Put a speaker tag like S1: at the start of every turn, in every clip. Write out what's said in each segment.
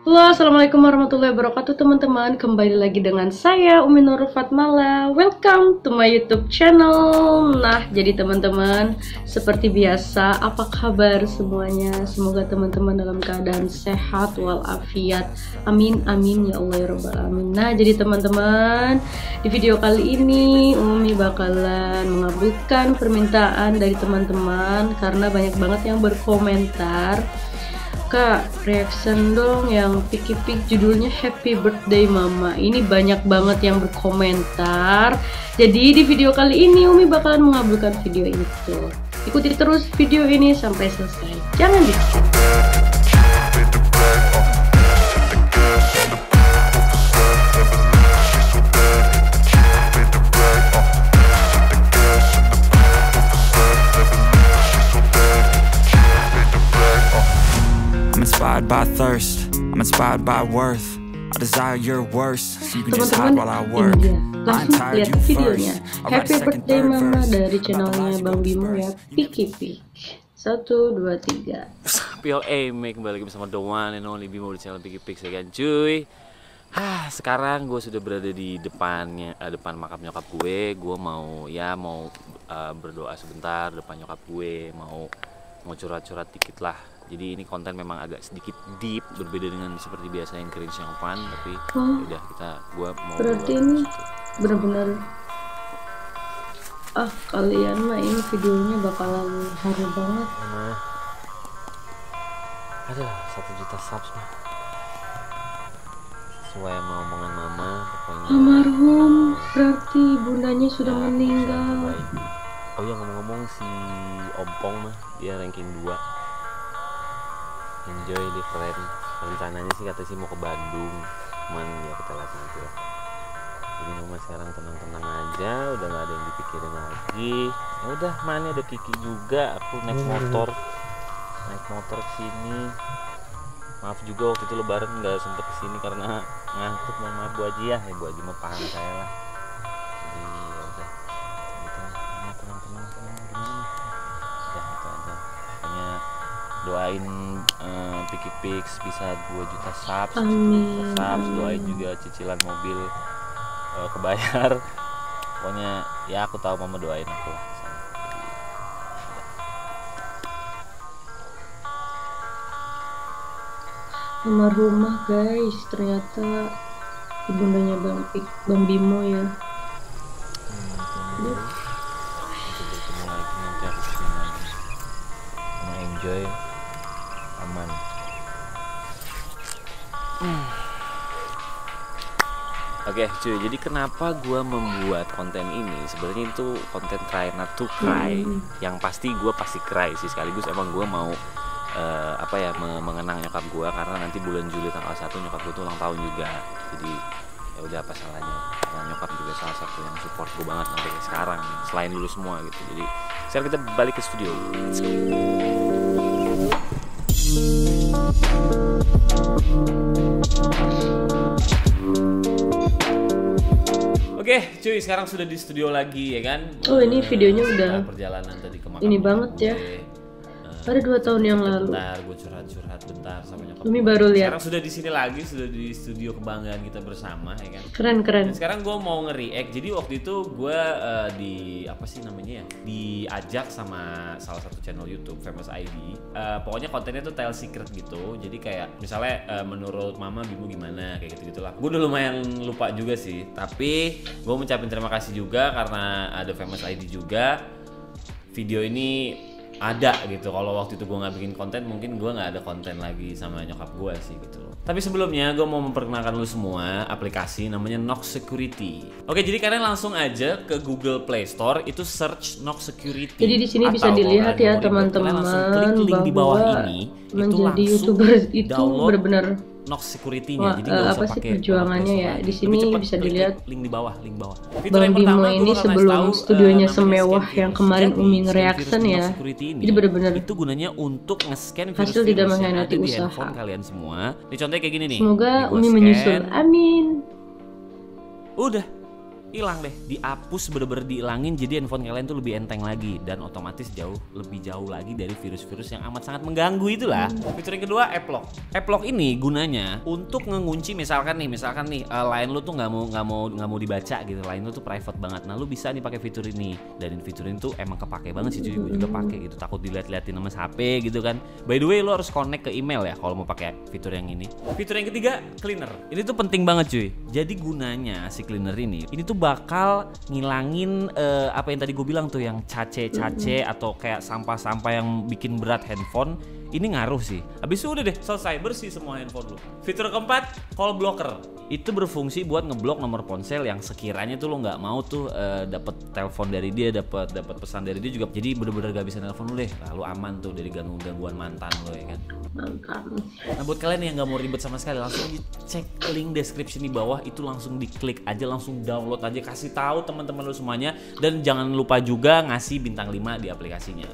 S1: Halo, assalamualaikum warahmatullahi wabarakatuh teman-teman. Kembali lagi dengan saya Umi Nurul Fatmala. Welcome to my YouTube channel. Nah, jadi teman-teman, seperti biasa, apa kabar semuanya? Semoga teman-teman dalam keadaan sehat walafiat. Amin amin ya Allah ya rabbal alamin. Nah, jadi teman-teman, di video kali ini Umi bakalan mengabulkan permintaan dari teman-teman karena banyak banget yang berkomentar, Kak, reaction dong yang pik judulnya Happy Birthday Mama. Ini banyak banget yang berkomentar. Jadi di video kali ini Umi bakalan mengabulkan video itu. Ikuti terus video ini sampai selesai. Jangan di skip.
S2: I'm inspired by thirst, I'm inspired by worth. I desire your worst, so you can just hide while I work.
S1: Langsung lihat videonya. Happy Birthday Mama dari channelnya Bang Bimo ya, Piki Pik. 1, 2, 3.
S3: PLA kembali lagi bersama The One and Only Bimo di channel Piki Pik ya kan cuy. Sekarang gue sudah berada di depan makam nyokap gue. Gue mau berdoa sebentar depan nyokap gue, mau curhat-curhat dikit lah. Jadi ini konten memang agak sedikit deep, berbeda dengan seperti biasa yang cringe yang fun, tapi udah gue mau
S1: berarti ini benar-benar kalian mah ini videonya bakalan haru banget.
S3: Ada 1 juta subs mah sesuai sama omongan mama. Pokoknya
S1: almarhum berarti bundanya sudah meninggal.
S3: Oh ya, ngomong-ngomong, si Ompong mah dia ranking 2. Enjoy, live keren. Rencananya sih katanya sih mau ke Bandung, cuman ya kita lihat nanti lah. Jadi mama sekarang tenang-tenang aja, udah nggak ada yang dipikirin lagi. Ya udah, mana ada Kiki juga. Aku naik motor ke sini. Maaf juga waktu itu lebaran nggak sempet kesini karena ngantuk. Mohon maaf Bu Haji ya. Bu Haji mau paham saya lah. Jadi ya udah, kita tenang gimana? Ya itu aja. Pokoknya doain Piki Pix bisa 2 juta subs,
S1: Amin.
S3: Doain juga cicilan mobil kebayar. Pokoknya ya aku tahu mama doain aku lah.
S1: Almarhumah guys, ternyata ibundanya Bang Bimo ya.
S3: Kita bertemu lagi nanti aku kesini lagi. Mau enjoy, aman. Oke cuy, jadi kenapa gue membuat konten ini? Sebenarnya itu konten try not to cry. Yang pasti gue pasti cry sih, sekaligus emang gue mau mengenang nyokap gue karena nanti bulan Juli tanggal 1 nyokap gue tuh ulang tahun juga. Jadi ya udah, apa salahnya, karena nyokap juga salah satu yang support gue banget sampai sekarang, selain dulu semua gitu. Jadi sekarang kita balik ke studio. Let's go. Oke, cuy, sekarang sudah di studio lagi ya kan?
S1: Oh, ini videonya udah
S3: perjalanan tadi ke makam
S1: ini banget ya. Pada 2 tahun yang lalu.
S3: Bentar, gue curhat bentar sama nyokap.
S1: Umi baru lihat.
S3: Sekarang sudah di sini lagi, sudah di studio kebanggaan kita bersama ya kan?
S1: Keren.
S3: Dan sekarang gue mau nge-react. Jadi waktu itu gue diajak sama salah satu channel YouTube Famous ID. Pokoknya kontennya tuh tell secret gitu. Jadi kayak misalnya menurut Mama Bimo gimana, kayak gitu-gitulah. Gue udah lumayan lupa juga sih. Tapi gue ngucapin terima kasih juga karena ada Famous ID juga. Video ini ada gitu. Kalau waktu itu gue nggak bikin konten, mungkin gue nggak ada konten lagi sama nyokap gue sih gitu loh. Tapi sebelumnya gue mau memperkenalkan lu semua aplikasi namanya Knox Security. Oke, jadi kalian langsung aja ke Google Play Store, itu search Knox Security.
S1: Jadi di sini bisa dilihat ya teman-teman bahwa menjadi YouTuber itu benar-benar
S3: Knox Security-nya. Jadi
S1: apa sih perjuangannya ya? Di sini bisa dilihat
S3: link di bawah.
S1: Bang Bimo ini sebelum studionya semewah yang kemarin Umi nge-reaction ya. Jadi benar-benar
S3: itu gunanya untuk nge-scan
S1: hasil tidak mengkhianati usaha.
S3: Handphone kalian semua. Ini contohnya kayak gini nih.
S1: Semoga Umi menyusul. Amin.
S3: Udah. hilang deh, dihapus, bener-bener dihilangin, jadi handphone kalian tuh lebih enteng lagi dan otomatis lebih jauh lagi dari virus-virus yang amat sangat mengganggu itulah. Fitur yang kedua, app lock. App lock ini gunanya untuk ngunci misalkan nih line lu tuh nggak mau dibaca gitu, line lu tuh private banget. Nah lu bisa nih pakai fitur ini, dan fitur ini tuh emang kepake banget sih, gue juga pakai gitu, takut dilihat-liatin sama HP gitu kan. By the way, lu harus connect ke email ya kalau mau pakai fitur yang ini. Fitur yang ketiga, cleaner. Ini tuh penting banget cuy. Jadi gunanya si cleaner ini tuh bakal ngilangin apa yang tadi gue bilang tuh, yang cace atau kayak sampah-sampah yang bikin berat handphone. Ini ngaruh sih. Habis itu udah deh, selesai, bersih semua handphone lu. Fitur keempat, call blocker. Itu berfungsi buat ngeblok nomor ponsel yang sekiranya tuh lo nggak mau tuh dapet telepon dari dia, dapet pesan dari dia juga. Jadi bener-bener gak bisa nelfon lu deh. Lalu aman tuh dari gangguan mantan lo ya kan.
S1: Mantan.
S3: Nah buat kalian yang nggak mau ribet sama sekali, langsung cek link deskripsi di bawah, itu langsung diklik aja, langsung download aja, kasih tahu teman-teman lu semuanya, dan jangan lupa juga ngasih bintang 5 di aplikasinya.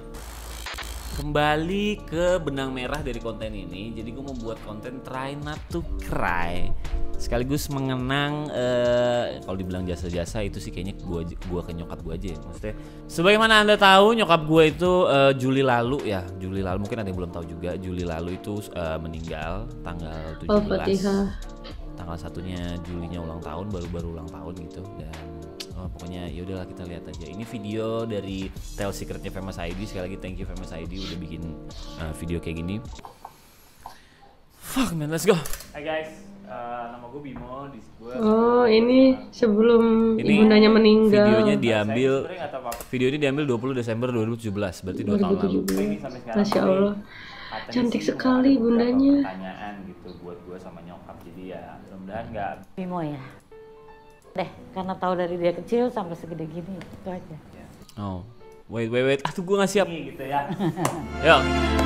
S3: Kembali ke benang merah dari konten ini, jadi gue mau buat konten try not to cry, sekaligus mengenang kalau dibilang jasa-jasa itu sih kayaknya gue ke nyokap gue aja ya. Maksudnya sebagaimana anda tahu, nyokap gue itu Juli lalu, mungkin ada yang belum tahu juga, Juli lalu itu meninggal tanggal 17. Tanggal 1-nya Julinya ulang tahun, baru ulang tahun gitu. Dan pokoknya ya udahlah, kita lihat aja. Ini video dari Tell Secretnya Famous ID. Sekali lagi thank you Famous ID udah bikin video kayak gini. Fuck man, let's go. Hai guys, nama gue Bimo.
S1: Oh ini sebelum ibundanya meninggal.
S3: Video ini diambil 20 Desember 2017, berarti 2 tahun lalu.
S1: Masya Allah, cantik sekali bundanya.
S3: Pertanyaan gitu buat gue sama nyokap, jadi ya mudah-mudahan nggak.
S4: Bimo ya. Deh, karena tahu dari dia kecil sampai segede gini, itu aja.
S3: Oh, wait, aduh gue nggak siap. Gitu ya. Yuk.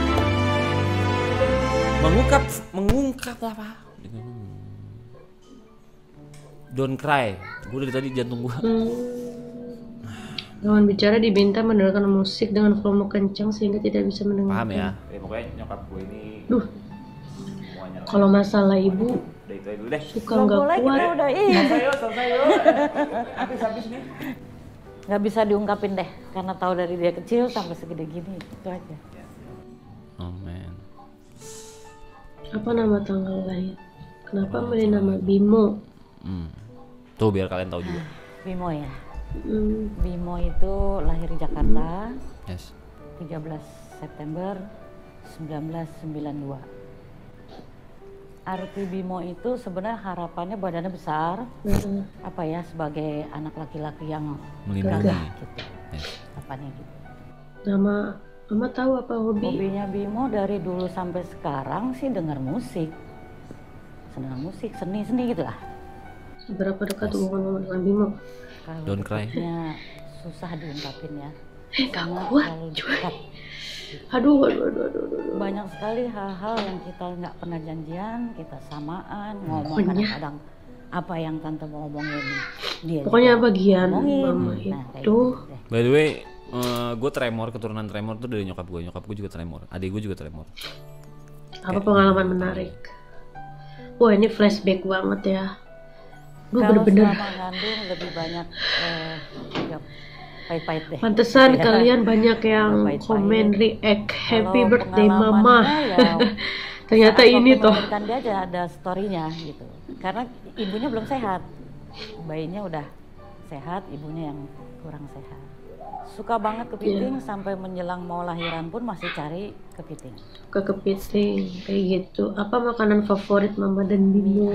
S3: Mengungkap apa? Don't cry. Gue dari tadi jantung gue.
S1: Lawan bicara diminta mendengarkan musik dengan volume kencang sehingga tidak bisa mendengar.
S3: Paham ya? Pokoknya nyokap gue ini.
S1: Kalau masalah ibu suka nggak kuat.
S4: Udah selesai yuk. Habis nih. Nggak bisa diungkapin deh, karena tahu dari dia kecil sampai segede gini, itu aja.
S3: Oh man.
S1: Apa nama tanggal lahir? Kenapa milih nama Bimo?
S3: Tuh biar kalian tahu juga.
S4: Bimo ya. Bimo itu lahir di Jakarta.
S3: Yes.
S4: 13 September 1992. Arti Bimo itu sebenarnya harapannya badannya besar, apa ya, sebagai anak laki-laki yang gagah gitu. Harapannya gitu.
S1: Nama Mama tahu apa hobi?
S4: Hobinya Bimo dari dulu sampai sekarang sih dengar musik, senang musik, seni gitu lah.
S1: Seberapa dekat hubungan Mama dengan Bimo?
S4: Kalau
S3: Don't cry.
S4: Susah diungkapin ya.
S1: Sangat kuat, dekat. Aduh.
S4: Banyak sekali hal-hal yang kita nggak pernah janjian, kita samaan, ngomong kadang-kadang apa yang tante mau ngomongin dia.
S1: Pokoknya bagian
S4: Mama
S1: itu.
S3: By the way, gue keturunan tremor tuh dari nyokap gue juga tremor, adik gue juga tremor.
S1: Apa pengalaman menarik? Wah ini flashback banget ya.
S4: Kalau selama ngandung lebih banyak pahit-pahit deh.
S1: Pantesan kalian banyak yang komen react happy birthday mama.
S4: Ya,
S1: ternyata ini toh.
S4: Kan dia aja ada storynya gitu. Karena ibunya belum sehat, bayinya udah sehat, ibunya yang kurang sehat. Suka banget kepiting, sampai menjelang mau lahiran pun masih cari kepiting.
S1: Suka kepiting kayak gitu. Apa makanan favorit mama dan Bimo?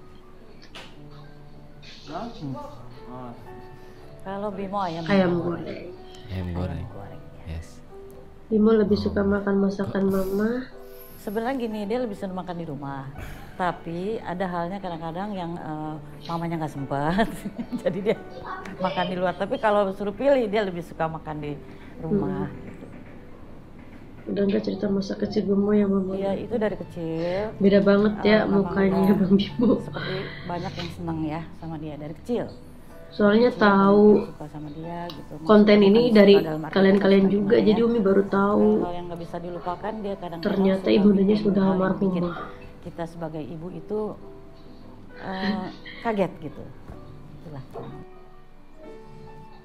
S4: Kalau Bimo ayam
S1: goreng.
S3: Ayam goreng. Yes.
S1: Bimo lebih suka makan masakan mama.
S4: Sebenarnya gini, dia lebih senang makan di rumah. Tapi ada halnya kadang-kadang yang mamanya nggak sempat, jadi dia makan di luar. Tapi kalau suruh pilih, dia lebih suka makan di rumah.
S1: Udah nggak cerita masa kecil Bimo ya mama?
S4: Iya, itu dari kecil.
S1: Beda banget ya mukanya Bang Bimo.
S4: Seperti banyak yang senang ya sama dia dari kecil.
S1: Soalnya tahu
S4: sama dia, gitu.
S1: Konten ini dari kalian-kalian juga, jadi Umi baru tahu.
S4: Hal yang nggak bisa dilupakan dia kadang-kadang
S1: ternyata ibundanya sudah almarhumah.
S4: Kita sebagai ibu itu kaget gitu. Itulah.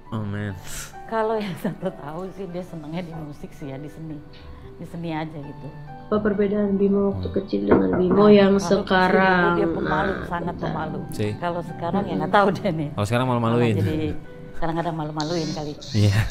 S3: Oh man.
S4: Kalau yang Tante tahu sih dia senangnya di musik sih ya, di seni aja gitu.
S1: Apa perbedaan Bimo waktu kecil dengan Bimo yang
S4: Kalau
S1: sekarang?
S4: kecil dulu dia pemalu,
S1: Nah,
S4: sangat
S1: bentar.
S4: pemalu.
S3: Sih.
S4: Kalau sekarang ya nggak tahu deh nih.
S3: Kalau sekarang malu-maluin.
S4: Malah jadi kadang-kadang malu-maluin kali.
S3: Iya.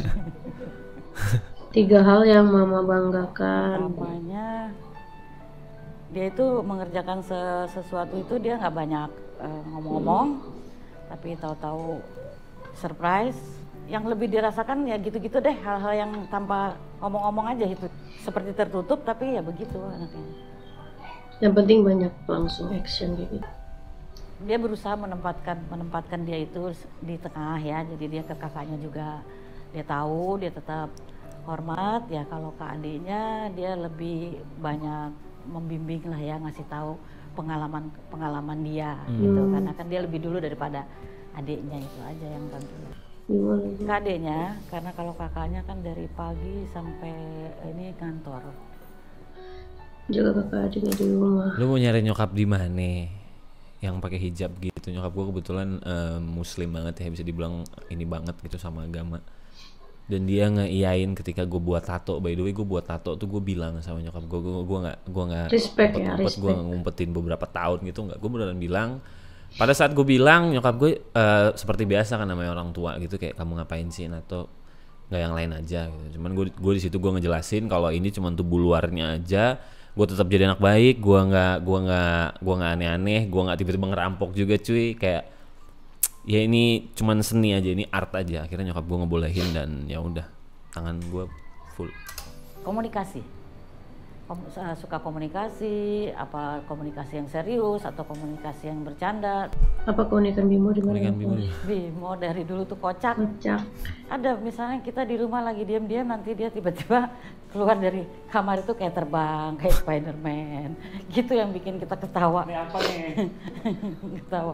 S1: 3 hal yang Mama banggakan.
S4: Namanya dia itu mengerjakan sesuatu itu dia nggak banyak ngomong-ngomong, tapi tahu-tahu surprise. Yang lebih dirasakan ya gitu-gitu deh, hal-hal yang tanpa ngomong-ngomong aja itu, seperti tertutup tapi ya begitu anaknya.
S1: Yang penting banyak langsung action gitu.
S4: Dia berusaha menempatkan dia itu di tengah ya, jadi dia ke kakaknya juga dia tahu, dia tetap hormat ya. Kalau ke adiknya dia lebih banyak membimbing lah ya, ngasih tahu pengalaman dia gitu, karena kan dia lebih dulu daripada adiknya. Itu aja yang tentu ke adiknya, karena kalau kakaknya kan dari pagi sampai ini kantor.
S1: Jaga kakak adiknya di rumah.
S3: Lu mau nyari nyokap di mana? Yang pakai hijab gitu. Nyokap gue kebetulan muslim banget ya, bisa dibilang ini banget gitu sama agama. Dan dia ngeiyain ketika gue buat tato. By the way, gue buat tato tuh gue bilang sama nyokap gue nggak
S1: Respect ya,
S3: gue
S1: respect.
S3: ngumpetin beberapa tahun gitu, nggak. Gue beneran bilang. Pada saat gue bilang, nyokap gue seperti biasa kan namanya orang tua gitu, kayak kamu ngapain sih atau nggak yang lain aja gitu. Cuman gue di situ gue ngejelasin kalau ini cuma tubuh luarnya aja. Gue tetap jadi anak baik, gue nggak aneh-aneh, gue nggak tiba-tiba ngerampok juga cuy, kayak ya ini cuman seni aja, ini art aja. Akhirnya nyokap gue ngebolehin dan ya udah, tangan gue full.
S4: Komunikasi. Suka komunikasi, apa komunikasi yang serius atau komunikasi yang bercanda.
S1: Apa keunikan Bimo di mana?
S3: Keunikan Bimo.
S4: Bimo dari dulu tuh kocak.
S1: Kocak.
S4: Ada misalnya kita di rumah lagi diam-diam, nanti dia tiba-tiba keluar dari kamar itu kayak terbang, kayak Spiderman. Gitu yang bikin kita ketawa. Ini apa nih? Ketawa.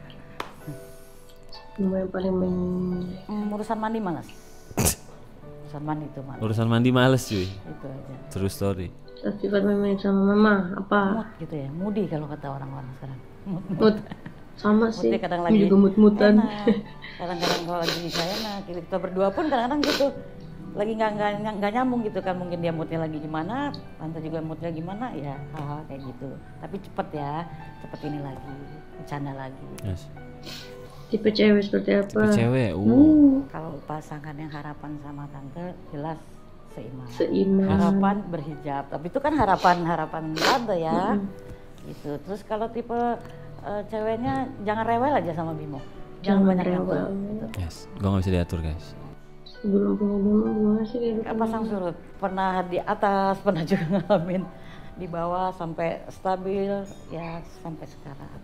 S1: Bimo yang paling
S4: Urusan mandi malas. Urusan mandi itu malas.
S3: Urusan mandi males cuy.
S4: Itu aja.
S3: True story.
S1: sifat main sama Mama apa?
S4: Mood gitu ya, moody kalau kata orang-orang sekarang.
S1: Mood. Sama sih.
S4: Moodnya kadang
S1: Aku
S4: lagi
S1: juga mood-moodan.
S4: enak. Kadang-kadang kalau lagi saya enak, kita berdua pun kadang-kadang gitu. Lagi nggak nyambung gitu kan, mungkin dia moodnya lagi gimana, tante juga moodnya gimana, ya hal-hal kayak gitu. Tapi cepet ya, cepet ini lagi, bercanda lagi.
S3: Yes.
S1: Tipe cewek seperti apa?
S3: Tipe cewek,
S4: Kalau pasangan yang harapan sama tante jelas seiman.
S1: Seiman.
S4: Harapan berhijab, tapi itu kan harapan tante ya. Gitu. Terus kalau tipe ceweknya jangan rewel aja sama Bimo. Jangan banyak
S1: rewel.
S4: ngatur. Gitu.
S3: Yes, gue nggak bisa diatur guys.
S1: Sebelum punya Bimo gimana sih kayak gitu?
S4: Pasang surut, pernah di atas, pernah juga ngalamin di bawah sampai stabil ya sampai sekarang.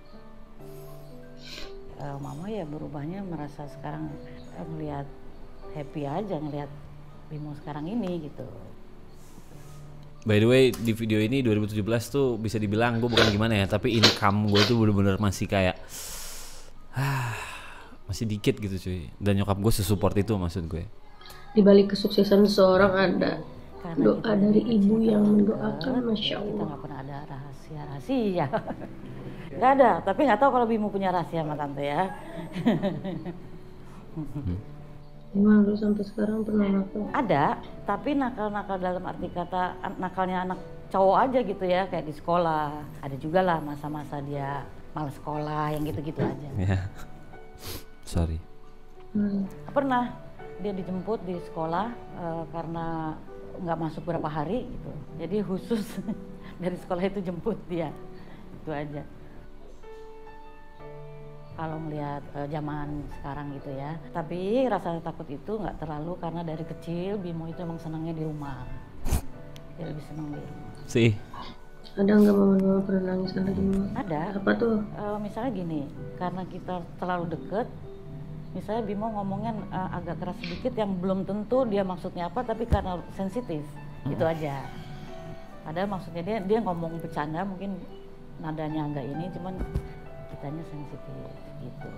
S4: Mama ya berubahnya merasa sekarang melihat happy aja ngelihat Bimo sekarang ini gitu.
S3: By the way, di video ini 2017 tuh bisa dibilang gue bukan gimana ya, tapi income gue tuh bener-bener masih kayak masih dikit gitu cuy. Dan nyokap gue sesupport itu maksud gue.
S1: Di balik kesuksesan seseorang ada
S4: Karena
S1: doa
S4: kita
S1: dari
S4: juga
S1: ibu
S4: cinta
S1: yang
S4: juga,
S1: mendoakan, Masya
S4: kita
S1: Allah.
S4: nggak pernah ada rahasia. Nggak ada, tapi nggak tahu kalau Bimo punya rahasia sama tante ya.
S1: Gimana lu sampai sekarang pernah nakal?
S4: Ada, tapi nakal-nakal dalam arti kata nakalnya anak cowok aja gitu ya, kayak di sekolah. Ada juga lah masa-masa dia malas sekolah yang gitu-gitu aja.
S3: Ya, sorry.
S4: Pernah dia dijemput di sekolah karena nggak masuk berapa hari gitu. Jadi khusus dari sekolah itu jemput dia, itu aja. Kalau melihat zaman sekarang gitu ya, tapi rasa takut itu nggak terlalu karena dari kecil Bimo itu emang senangnya di rumah, dia lebih senang di rumah.
S3: Sih.
S1: Ada nggak momen-momen pernah nangis karena Bimo?
S4: Ada.
S1: Apa tuh?
S4: Misalnya gini, karena kita terlalu deket, misalnya Bimo ngomongnya agak keras sedikit yang belum tentu dia maksudnya apa, tapi karena sensitif, itu aja. Padahal maksudnya dia ngomong bercanda, mungkin nadanya agak ini, cuman kitanya sensitif gitu.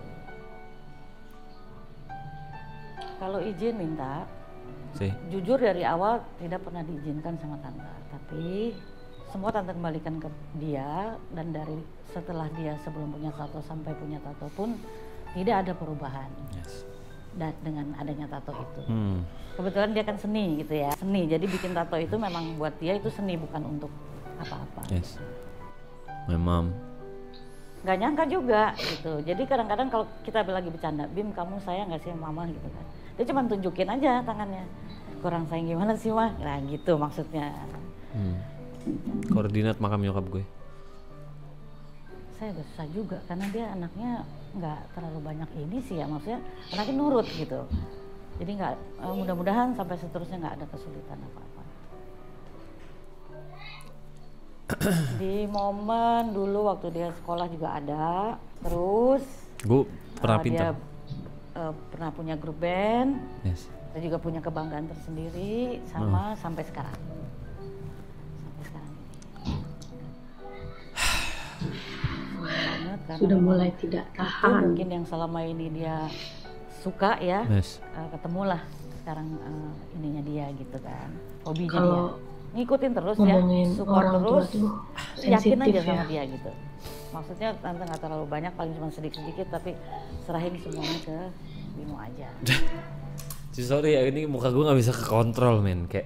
S4: Kalau izin minta,
S3: Sih.
S4: jujur dari awal tidak pernah diizinkan sama tante, tapi semua tante kembalikan ke dia, dan dari setelah dia sebelum punya tato sampai punya tato pun tidak ada perubahan.
S3: Yes.
S4: dengan adanya tato itu. Kebetulan dia kan seni gitu ya, seni. Jadi bikin tato itu memang buat dia itu seni, bukan untuk apa-apa.
S3: Yes. My mom.
S4: Nggak nyangka juga gitu. Jadi kadang-kadang kalau kita lagi bercanda, Bim kamu sayang nggak sih sama mama gitu kan? Dia cuma tunjukin aja tangannya. Kurang sayang gimana sih mah? Nah gitu maksudnya.
S3: Koordinat makam nyokap gue.
S4: Saya agak susah juga karena dia anaknya nggak terlalu banyak ini sih ya, maksudnya anaknya nurut gitu. Jadi nggak, mudah-mudahan sampai seterusnya nggak ada kesulitan apa-apa. Di momen dulu waktu dia sekolah juga ada, terus
S3: Gue pernah pintar.
S4: dia pernah punya grup band.
S3: Yes.
S4: Saya juga punya kebanggaan tersendiri sama sampai sekarang. Sampai sekarang ini. Banget, karena
S1: Sudah
S4: memang
S1: mulai tidak
S4: itu
S1: tahan.
S4: mungkin yang selama ini dia suka ya.
S3: Yes.
S4: Ketemulah sekarang ininya dia gitu kan. Hobinya
S1: Kalau
S4: dia. Ngikutin terus ya,
S1: ngomongin
S4: support
S1: orang tua
S4: terus.
S1: tuh
S4: Yakin
S1: sensitif
S4: aja
S1: ya.
S4: sama dia gitu. Maksudnya tante nggak terlalu banyak, paling cuma sedikit-sedikit, tapi serahin semuanya ke Bimo aja.
S3: Sorry ya, ini muka gue nggak bisa kekontrol men, kayak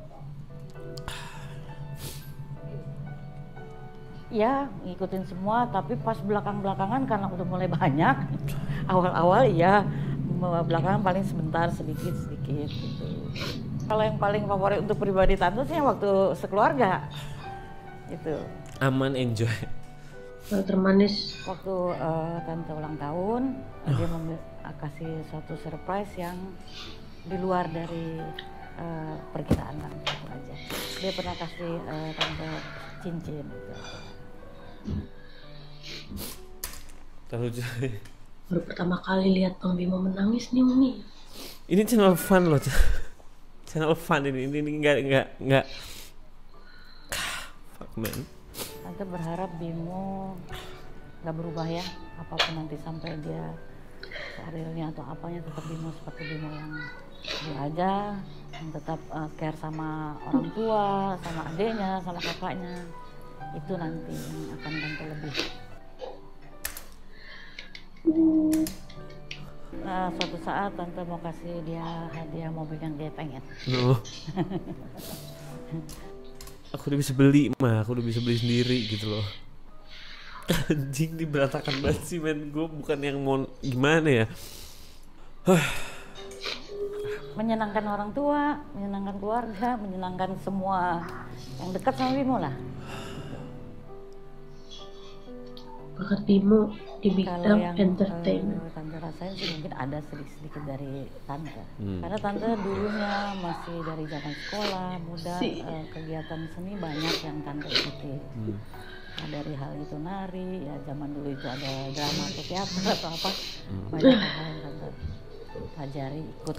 S4: Ya ngikutin semua, tapi pas belakang-belakangan karena udah mulai banyak. Awal-awal ya, belakangan paling sebentar sedikit-sedikit gitu. Kalau yang paling favorit untuk pribadi tante sih waktu sekeluarga itu.
S3: aman, enjoy.
S1: Kalau termanis
S4: Waktu tante ulang tahun, dia kasih suatu surprise yang di luar dari perkiraan tante itu aja. Dia pernah kasih tante cincin gitu.
S3: Terlucu.
S1: baru pertama kali lihat Bang Bimo menangis nih Umi.
S3: Ini channel fun loh, channel fun ini nggak. Fuck man.
S4: Tante berharap Bimo nggak berubah ya, apapun nanti sampai dia karirnya atau apanya, tetap Bimo seperti Bimo yang dia aja, yang tetap care sama orang tua, sama adiknya, sama kakaknya. Itu nanti yang akan tante lebih. Nah, suatu saat tante mau kasih dia hadiah mobil yang dia pengen.
S3: No. Aku udah bisa beli mah, aku udah bisa beli sendiri gitu loh. Anjing, ini berantakan banget sih men. Gue bukan yang mau gimana ya.
S4: Menyenangkan orang tua, menyenangkan keluarga, menyenangkan semua yang dekat sama Bimo lah.
S1: Bakat Bimo di
S4: Kalau
S1: bidang
S4: yang
S1: entertainment.
S4: tante rasain sih mungkin ada sedikit-sedikit dari tante. Karena tante dulunya masih dari zaman sekolah muda, kegiatan seni banyak yang tante ikuti. Nah, dari hal itu nari, ya zaman dulu itu ada drama atau teater atau apa, banyak hal yang tante pelajari ikut.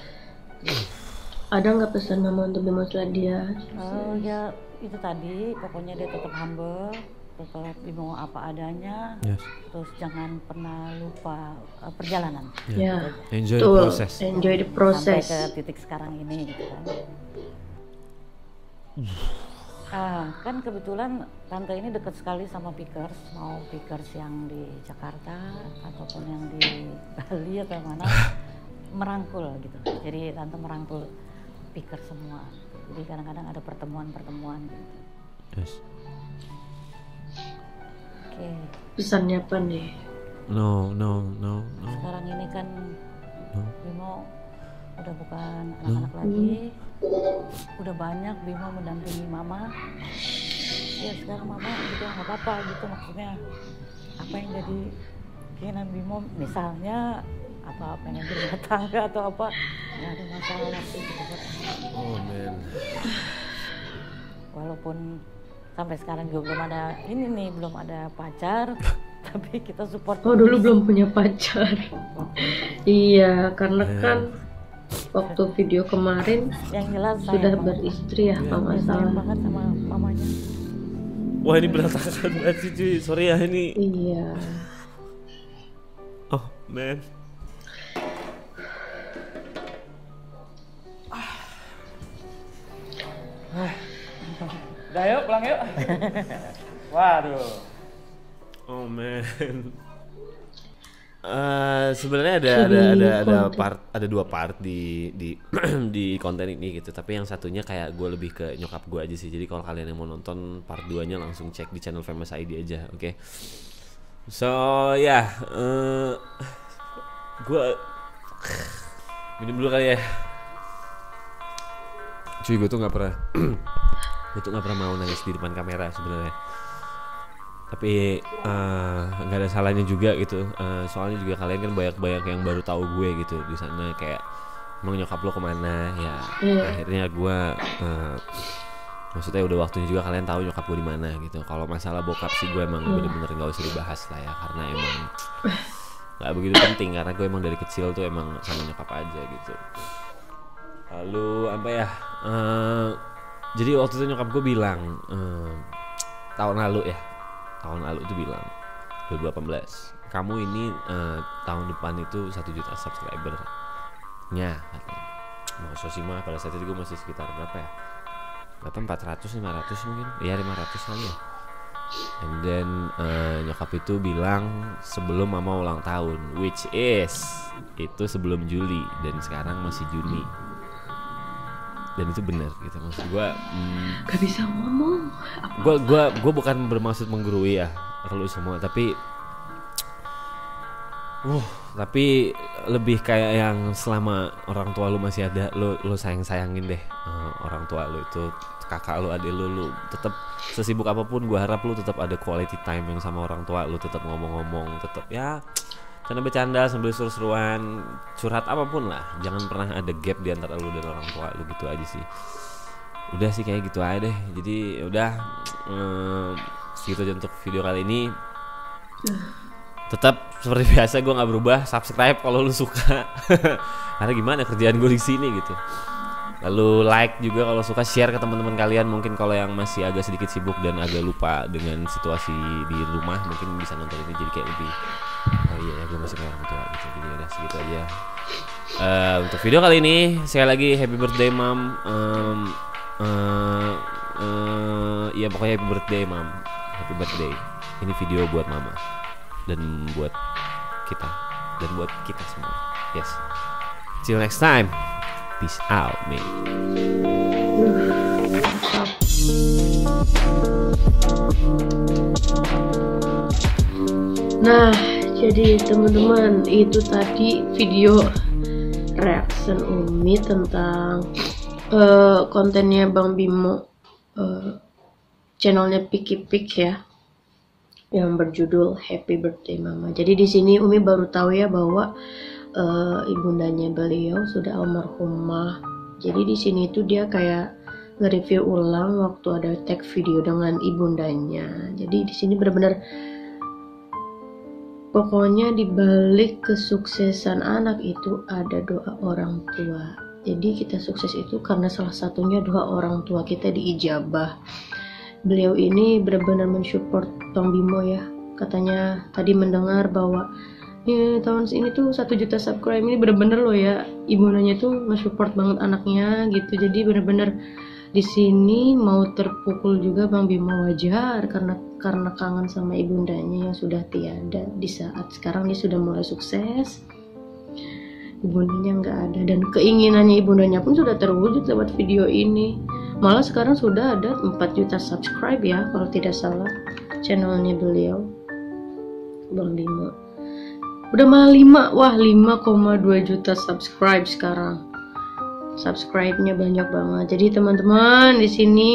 S1: Ada nggak pesan mama untuk Bimo setelah dia?
S4: Ya itu tadi, pokoknya dia tetap humble, tetap Bimo apa adanya,
S3: Yes.
S4: terus jangan pernah lupa perjalanan.
S1: Ya,
S3: Enjoy the
S1: betul.
S3: process.
S1: Enjoy the
S4: Sampai
S1: process.
S4: ke titik sekarang ini gitu kan. Kan kebetulan tante ini dekat sekali sama Pickers, mau Pickers yang di Jakarta ataupun yang di Bali atau mana, merangkul gitu. Jadi tante merangkul Pickers semua. Jadi kadang-kadang ada pertemuan-pertemuan gitu.
S3: Yes.
S4: Oke,
S1: Pesannya apa nih?
S3: No.
S4: sekarang ini kan
S3: No.
S4: Bimo udah bukan anak-anak lagi, udah banyak Bimo mendampingi mama. Ya sekarang mama gitu nggak apa-apa gitu, maksudnya apa yang jadi keinginan Bimo, misalnya apa pengen berumah tangga atau apa, nggak ada masalah sih gitu.
S3: Oh man.
S4: Walaupun sampai sekarang juga belum ada ini nih, belum ada pacar, tapi kita support.
S1: Oh dulu belum punya pacar. Iya, karena kan waktu video kemarin
S4: Yang jelas
S1: sudah
S4: sayang banget.
S1: beristri ya kalau nggak
S4: Sayang
S1: salah.
S4: banget sama mamanya.
S3: Wah ini berantakan banget sih cuy. Sorry ya ini.
S1: Iya.
S3: Oh man.
S5: Udah yuk, pulang yuk. Waduh.
S3: Oh man. Sebenarnya ada dua part di di konten ini gitu. Tapi yang satunya kayak gue lebih ke nyokap gue aja sih. Jadi kalau kalian yang mau nonton part 2-nya langsung cek di channel Famous ID aja, oke? So ya, gue minum dulu kali ya. Cuy, gue tuh nggak pernah mau nangis di depan kamera sebenarnya. Tapi nggak ada salahnya juga gitu. Soalnya juga kalian kan banyak yang baru tahu gue gitu di sana, kayak emang nyokap lo kemana ya. Akhirnya gue maksudnya udah waktunya juga kalian tahu nyokap gue di mana gitu. Kalau masalah bokap sih gue emang bener-bener nggak usah dibahas lah ya, karena emang nggak begitu penting, karena gue emang dari kecil tuh emang sama nyokap aja gitu. Lalu apa ya, jadi waktu itu nyokap gue bilang tahun lalu itu bilang 2018, kamu ini tahun depan itu 1 juta subscriber nya katanya. Maksud sih mah pada saat itu gue masih sekitar berapa ya, 400 500 mungkin ya, 500 kali ya. And then nyokap itu bilang sebelum mama ulang tahun, which is itu sebelum Juli dan sekarang masih Juni. Dan itu benar gitu, maksud gue
S1: gak bisa ngomong.
S3: Gue bukan bermaksud menggurui ya kalau semua, tapi lebih kayak yang selama orang tua lu masih ada, lu sayangin deh orang tua lu itu, kakak lu, adik lu tetap sesibuk apapun, gue harap lu tetap ada quality time yang sama orang tua lu, tetap ngomong-ngomong, tetap ya bercanda sambil seru-seruan, curhat apapun lah, jangan pernah ada gap di antara lu dan orang tua lu, gitu aja sih. Udah sih kayak gitu aja deh. Jadi udah segitu aja untuk video kali ini. Tetap seperti biasa gue nggak berubah, subscribe kalau lu suka. Karena gimana kerjaan gue di sini gitu. Lalu like juga kalau suka, share ke teman-teman kalian. Mungkin kalau yang masih agak sedikit sibuk dan agak lupa dengan situasi di rumah, mungkin bisa nonton ini jadi kayak lebih oh iya ya, gue masih kayak orang tua gitu. Jadi udah segitu aja untuk video kali ini. Sekali lagi happy birthday mom. Ya pokoknya happy birthday mom, happy birthday. Ini video buat mama dan buat kita dan buat kita semua. Yes, see you next time. Peace out, man.
S1: Nah, jadi teman-teman, itu tadi video reaction Umi tentang kontennya Bang Bimo, channelnya Piki Pik ya, yang berjudul Happy Birthday Mama. Jadi di sini Umi baru tahu ya bahwa ibundanya beliau sudah almarhumah. Jadi di sini tuh dia kayak nge-review ulang waktu ada tag video dengan ibundanya. Jadi di sini benar-benar pokoknya di balik kesuksesan anak itu ada doa orang tua. Jadi kita sukses itu karena salah satunya doa orang tua kita diijabah. Beliau ini benar-benar mensupport Bang Bimo ya. Katanya tadi mendengar bahwa ya, tahun ini tuh 1 juta subscribe, ini bener-bener loh ya, ibundanya tuh nge-support banget anaknya gitu. Jadi bener-bener di sini mau terpukul juga Bang Bimo, wajar karena kangen sama ibundanya yang sudah tiada. Di saat sekarang dia sudah mulai sukses, ibundanya nggak ada, dan keinginannya ibundanya pun sudah terwujud lewat video ini. Malah sekarang sudah ada 4 juta subscribe ya kalau tidak salah channelnya beliau Bang Bimo. Udah malah 5,2 juta subscribe sekarang. Subscribe-nya banyak banget. Jadi teman-teman di sini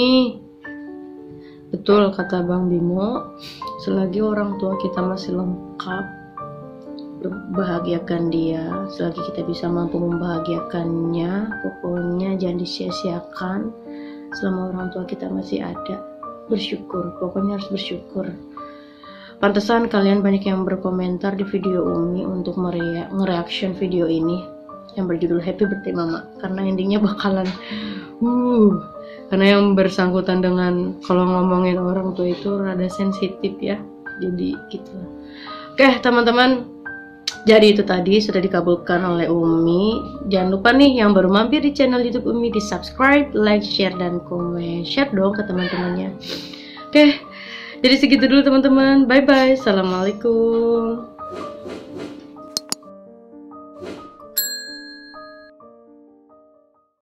S1: betul kata Bang Bimo, selagi orang tua kita masih lengkap, bahagiakan dia. Selagi kita bisa mampu membahagiakannya, pokoknya jangan disia-siakan. Selama orang tua kita masih ada, bersyukur. Pokoknya harus bersyukur. Pantesan kalian banyak yang berkomentar di video Umi untuk nge-reaction video ini yang berjudul Happy Birthday Mama, karena endingnya bakalan karena yang bersangkutan dengan kalau ngomongin orang tua itu rada sensitif ya, jadi gitu. Oke teman-teman, jadi itu tadi sudah dikabulkan oleh Umi. Jangan lupa nih yang baru mampir di channel YouTube Umi, di subscribe, like, share, dan komen. Share dong ke teman-temannya. Oke, jadi segitu dulu teman-teman. Bye bye. Assalamualaikum.